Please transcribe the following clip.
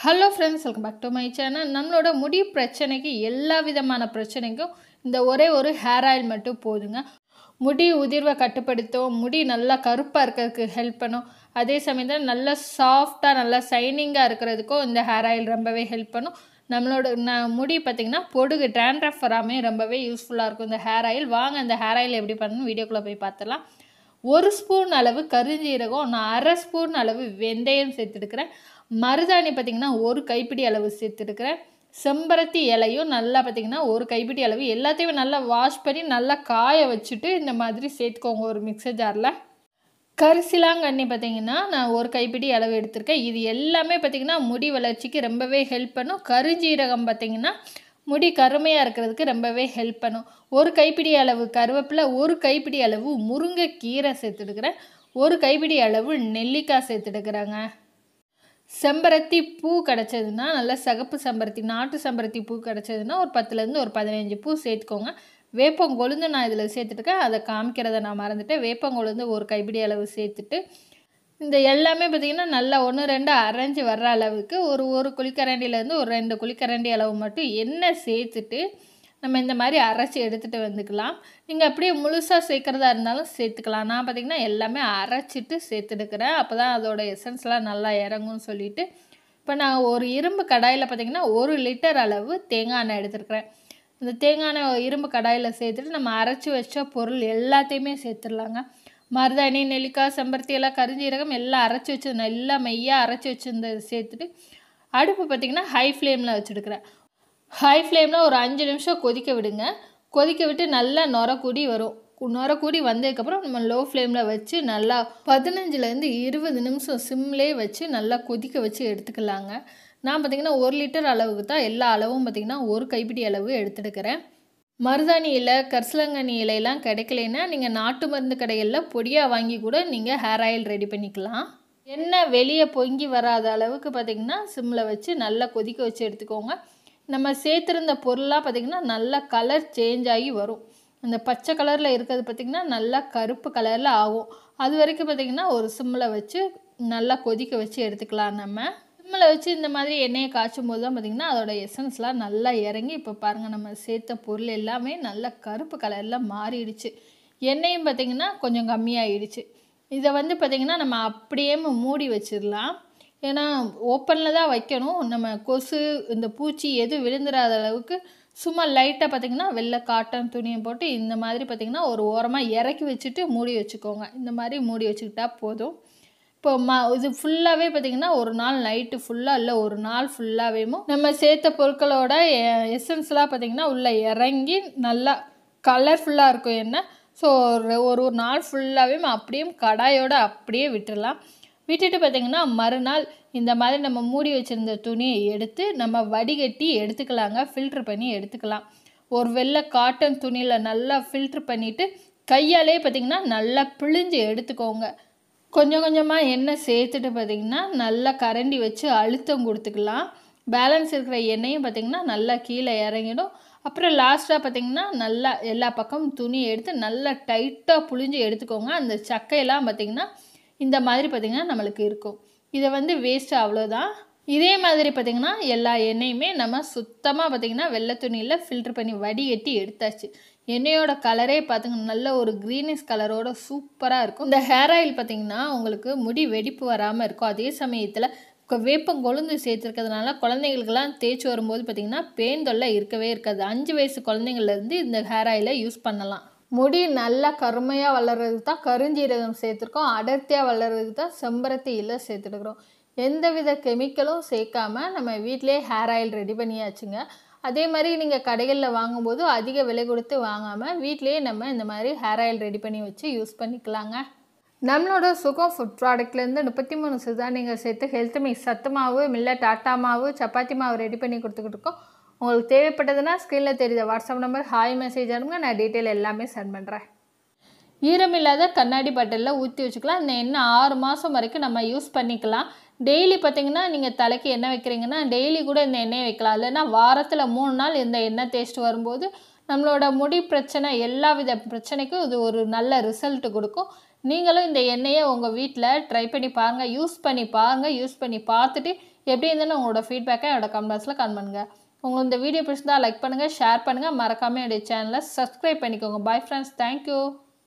Hello friends, welcome back to my channel. நம்மளோட முடி பிரச்சனைக்கு எல்லா விதமான பிரச்சனைக்கும் இந்த ஒரே ஒரு ஹேர் ஆயில் மட்டும் போதுங்க. முடி உதிர்வை கட்டுப்படுத்தும், முடி நல்லா கருப்பாக இருக்கிறதுக்கு ஹெல்ப் பண்ணும். அதே சமயத்தில் நல்லா சாஃப்டாக நல்லா ஷைனிங்காக இருக்கிறதுக்கும் இந்த ஹேர் ஆயில் ரொம்பவே ஹெல்ப் பண்ணும். நம்மளோட முடி பார்த்திங்கன்னா பொடுகு ட்ராண்ட்ரஃப் வராமல் ரொம்பவே யூஸ்ஃபுல்லாக இருக்கும் இந்த ஹேர் ஆயில். வாங்க இந்த ஹேர் ஆயில் எப்படி பண்ணணும் வீடியோக்குள்ளே போய் பார்த்துடலாம். 1 ஸ்பூன் அளவு கருஞ்சீரகம், நான் 1/2 ஸ்பூன் அளவு வெந்தயம் சேர்த்துடுக்கிறேன். மருதாணி பார்த்திங்கன்னா 1 கைப்பிடி அளவு சேர்த்துருக்கிறேன். செம்பருத்தி இலையும் நல்லா பார்த்திங்கன்னா 1 கைப்பிடி அளவு, எல்லாத்தையுமே நல்லா வாஷ் பண்ணி நல்லா காய வச்சுட்டு இந்த மாதிரி சேர்த்துக்கோங்க ஒரு மிக்சர் ஜாரில். கரிசலாங்கண்ணி பார்த்திங்கன்னா நான் 1 கைப்பிடி அளவு எடுத்திருக்கேன். இது எல்லாமே பார்த்திங்கன்னா முடி வளர்ச்சிக்கு ரொம்பவே ஹெல்ப் பண்ணும். கருஞ்சீரகம் பார்த்திங்கன்னா முடி கருமையாக இருக்கிறதுக்கு ரொம்பவே ஹெல்ப் பண்ணும். 1 கைப்பிடி அளவு கருவேப்பிலை, 1 கைப்பிடி அளவு முருங்கைக்கீரை சேர்த்துடுக்கிறேன். 1 கைப்பிடி அளவு நெல்லிக்காய் சேர்த்துடுக்கிறேங்க. செம்பருத்தி பூ கிடச்சதுன்னா நல்லா சிகப்பு செம்பருத்தி, நாட்டு செம்பருத்தி பூ கிடச்சதுன்னா ஒரு 10லேருந்து ஒரு 15 பூ சேர்த்துக்கோங்க. வேப்பங்கொழுந்து நான் இதில் சேர்த்துட்டுருக்கேன், அதை காமிக்கிறத நான் மறந்துட்டேன். வேப்பங்கொழுந்து 1 கைப்பிடி அளவு சேர்த்துட்டு இந்த எல்லாமே பார்த்திங்கன்னா நல்லா 1, 2 அரைஞ்சி வர்ற அளவுக்கு ஒரு குழிக்கரண்டிலேருந்து ஒரு 2 குழிக்கரண்டி அளவு மட்டும் எண்ணெய் சேர்த்துட்டு நம்ம இந்த மாதிரி அரைச்சி எடுத்துகிட்டு வந்துக்கலாம். நீங்கள் அப்படியே முழுசாக சேர்க்குறதா இருந்தாலும் சேர்த்துக்கலாம். நான் பார்த்திங்கன்னா எல்லாமே அரைச்சிட்டு சேர்த்துடுக்கிறேன், அப்போ தான் அதோட எசன்ஸ்லாம் நல்லா இறங்கும்னு சொல்லிவிட்டு. இப்போ நான் ஒரு இரும்பு கடாயில் பார்த்திங்கன்னா 1 லிட்டர் அளவு தேங்காய் எண்ணெய் எடுத்துருக்கிறேன். இந்த தேங்காய் எண்ணெய் இரும்பு கடாயில் சேர்த்துட்டு நம்ம அரைச்சி வச்ச பொருள் எல்லாத்தையுமே சேர்த்துடலாங்க. மருதாணி, நெல்லிக்காய், செம்பருத்தி எல்லாம், கருஞ்சீரகம் எல்லாம் அரைச்சி வச்சு நல்லா மையாக அரைச்சி வச்சுருந்தது சேர்த்துட்டு அடுப்பு பார்த்திங்கன்னா ஹை ஃப்ளேமில் வச்சுடுக்கிறேன். ஹை ஃப்ளேமில் ஒரு 5 நிமிஷம் கொதிக்க விடுங்க. கொதிக்க விட்டு நல்லா நுரக்கூடி வரும். நுரக்கூடி வந்ததுக்கப்புறம் நம்ம லோ ஃப்ளேமில் வச்சு நல்லா 15லேருந்து 20 நிமிஷம் சிம்லேயே வச்சு நல்லா கொதிக்க வச்சு எடுத்துக்கலாங்க. நான் பார்த்திங்கன்னா 1 லிட்டர் அளவுக்கு தான் எல்லா அளவும் பார்த்திங்கன்னா 1 கைப்பிடி அளவு எடுத்துடுக்கிறேன். மருதாணி இலை, கரிசலாங்கண்ணி இலையெல்லாம் கிடைக்கலைன்னா நீங்கள் நாட்டு மருந்து கடைகளில் பொடியாக வாங்கி கூட நீங்கள் ஹேர் ஆயில் ரெடி பண்ணிக்கலாம். எண்ணெய் வெளியே பொங்கி வராத அளவுக்கு பார்த்திங்கன்னா சிம்மில் வச்சு நல்லா கொதிக்க வச்சு எடுத்துக்கோங்க. நம்ம சேர்த்துருந்த பொருளாக பார்த்திங்கன்னா நல்லா கலர் சேஞ்ச் ஆகி வரும். அந்த பச்சை கலரில் இருக்கிறது பார்த்திங்கன்னா நல்லா கருப்பு கலரில் ஆகும். அது வரைக்கும் பார்த்திங்கன்னா ஒரு சிம்மில் வச்சு நல்லா கொதிக்க வச்சு எடுத்துக்கலாம். நம்ம சிம்மில் வச்சு இந்த மாதிரி எண்ணெயை காய்ச்சும் போது தான் பார்த்திங்கன்னா அதோட எசன்ஸ்லாம் நல்லா இறங்கி இப்போ பாருங்கள் நம்ம சேர்த்த பொருள் எல்லாமே நல்லா கருப்பு கலரில் மாறிடுச்சு. எண்ணெயும் பார்த்திங்கன்னா கொஞ்சம் கம்மியாகிடுச்சு. இதை பார்த்திங்கன்னா நம்ம அப்படியே மூடி வச்சிடலாம். ஏன்னா ஓப்பனில் தான் வைக்கணும். நம்ம கொசு இந்த பூச்சி எதுவும் விழுந்துடாத அளவுக்கு சும்மா லைட்டாக பார்த்திங்கன்னா வெள்ளை காட்டன் துணியை போட்டு இந்த மாதிரி பார்த்திங்கன்னா ஒரு ஓரமாக இறக்கி வச்சுட்டு மூடி வச்சுக்கோங்க. இந்த மாதிரி மூடி வச்சுக்கிட்டா போதும். இப்போ இது ஃபுல்லாகவே பார்த்திங்கன்னா ஒரு நாள் நைட்டு ஃபுல்லாக இல்லை ஒரு நாள் ஃபுல்லாகவே நம்ம சேர்த்த பொருட்களோட எசன்ஸ்லாம் பார்த்திங்கன்னா உள்ளே இறங்கி நல்லா கலர்ஃபுல்லாக இருக்கும் எண்ணெய். ஸோ ஒரு நாள் ஃபுல்லாகவே அப்படியே கடாயோடு அப்படியே விட்டுடலாம். விட்டுட்டு பார்த்திங்கன்னா மறுநாள் இந்த மாதிரி நம்ம மூடி வச்சுருந்த துணியை எடுத்து நம்ம வடிகட்டி எடுத்துக்கலாங்க. ஃபில்ட்ரு பண்ணி எடுத்துக்கலாம். ஒரு வெள்ளை காட்டன் துணியில் நல்லா ஃபில்ட்ரு பண்ணிவிட்டு கையாலே பார்த்திங்கன்னா நல்லா பிழிஞ்சு எடுத்துக்கோங்க. கொஞ்சம் கொஞ்சமாக எண்ணெய் சேர்த்துட்டு பார்த்திங்கன்னா நல்லா கரண்டி வச்சு அழுத்தம் கொடுத்துக்கலாம். பேலன்ஸ் இருக்கிற எண்ணெயும் பார்த்திங்கன்னா நல்லா கீழே இறங்கிடும். அப்புறம் லாஸ்ட்டாக பார்த்திங்கன்னா நல்லா எல்லா பக்கமும் துணியை எடுத்து நல்லா டைட்டாக புழிஞ்சு எடுத்துக்கோங்க. அந்த சக்கையெல்லாம் பார்த்திங்கன்னா இந்த மாதிரி பார்த்திங்கன்னா நம்மளுக்கு இருக்கும். இதை வேஸ்ட்டு அவ்வளோதான். இதே மாதிரி பார்த்திங்கன்னா எல்லா எண்ணெயுமே நம்ம சுத்தமாக பார்த்திங்கன்னா வெள்ளை துணியில் ஃபில்ட்ரு பண்ணி வடிகட்டி எடுத்தாச்சு. எண்ணெயோட கலரே பார்த்திங்கன்னா நல்ல ஒரு க்ரீனிஷ் கலரோட சூப்பராக இருக்கும். இந்த ஹேர் ஆயில் பார்த்திங்கன்னா உங்களுக்கு முடி வெடிப்பு வராமல் இருக்கும். அதே சமயத்தில் வேப்பங்கொழுந்து சேர்த்துருக்கிறதுனால குழந்தைங்களுக்கெல்லாம் தேய்ச்சி வரும்போது பார்த்திங்கன்னா பேன் தொல்லை இருக்கவே இருக்காது. 5 வயசு குழந்தைங்கள்லேருந்து இந்த ஹேர் ஆயிலை யூஸ் பண்ணலாம். முடி நல்லா கருமையாக வளர்கிறதுக்கு தான் கருஞ்சீரகம் சேர்த்துருக்கோம். அடர்த்தியாக வளர்கிறதுக்கு தான் செம்பருத்தி இலை சேர்த்துருக்குறோம். எந்தவித கெமிக்கலும் சேர்க்காம நம்ம வீட்டிலே ஹேர் ஆயில் ரெடி பண்ணியாச்சுங்க. அதே மாதிரி நீங்கள் கடைகளில் வாங்கும்போது அதிக விலை கொடுத்து வாங்காமல் வீட்டிலேயே நம்ம இந்த மாதிரி ஹேர் ஆயில் ரெடி பண்ணி வச்சு யூஸ் பண்ணிக்கலாங்க. நம்மளோட சுகம் ஃபுட் ப்ராடக்ட்லேருந்து 33 சிறுதானியங்கள் சேர்த்து ஹெல்த் மிக்ஸ், சத்து மாவு, மில்லட், ஆட்டா மாவு, சப்பாத்தி மாவு ரெடி பண்ணி கொடுத்துக்கிட்டு இருக்கோம். உங்களுக்கு தேவைப்பட்டதுன்னா ஸ்க்ரீனில் தெரியுத வாட்ஸ்அப் நம்பர் ஹாய் மெசேஜ் அனுப்புங்க, நான் டீட்டெயில் எல்லாமே சென்ட் பண்ணுறேன். ஈரமில்லாத கண்ணாடி பாட்டிலில் ஊற்றி வச்சுக்கலாம். இந்த எண்ணெய் 6 மாதம் வரைக்கும் நம்ம யூஸ் பண்ணிக்கலாம். டெய்லி பார்த்திங்கன்னா நீங்கள் தலைக்கு எண்ணெய் வைக்கிறீங்கன்னா டெய்லி கூட இந்த எண்ணெயை வைக்கலாம். இல்லைன்னா வாரத்தில் 3 நாள் இந்த எண்ணெய் தேய்ச்சிட்டு வரும்போது நம்மளோட முடி பிரச்சனை எல்லா வித பிரச்சனைக்கும் இது ஒரு நல்ல ரிசல்ட் கொடுக்கும். நீங்களும் இந்த எண்ணெயை உங்கள் வீட்டில் ட்ரை பண்ணி பாருங்கள், யூஸ் பண்ணி பாருங்கள். யூஸ் பண்ணி பார்த்துட்டு எப்படி இருந்தாலும் உங்களோட ஃபீட்பேக்கை என்னோட கமெண்ட் பாக்ஸில் கமெண்ட் பண்ணுங்கள். உங்களுக்கு இந்த வீடியோ பிடிச்சிருந்தா லைக் பண்ணுங்கள், ஷேர் பண்ணுங்கள், மறக்காமல் என்னுடைய சேனலை சப்ஸ்கிரைப் பண்ணிக்கோங்க. Bye friends, thank you.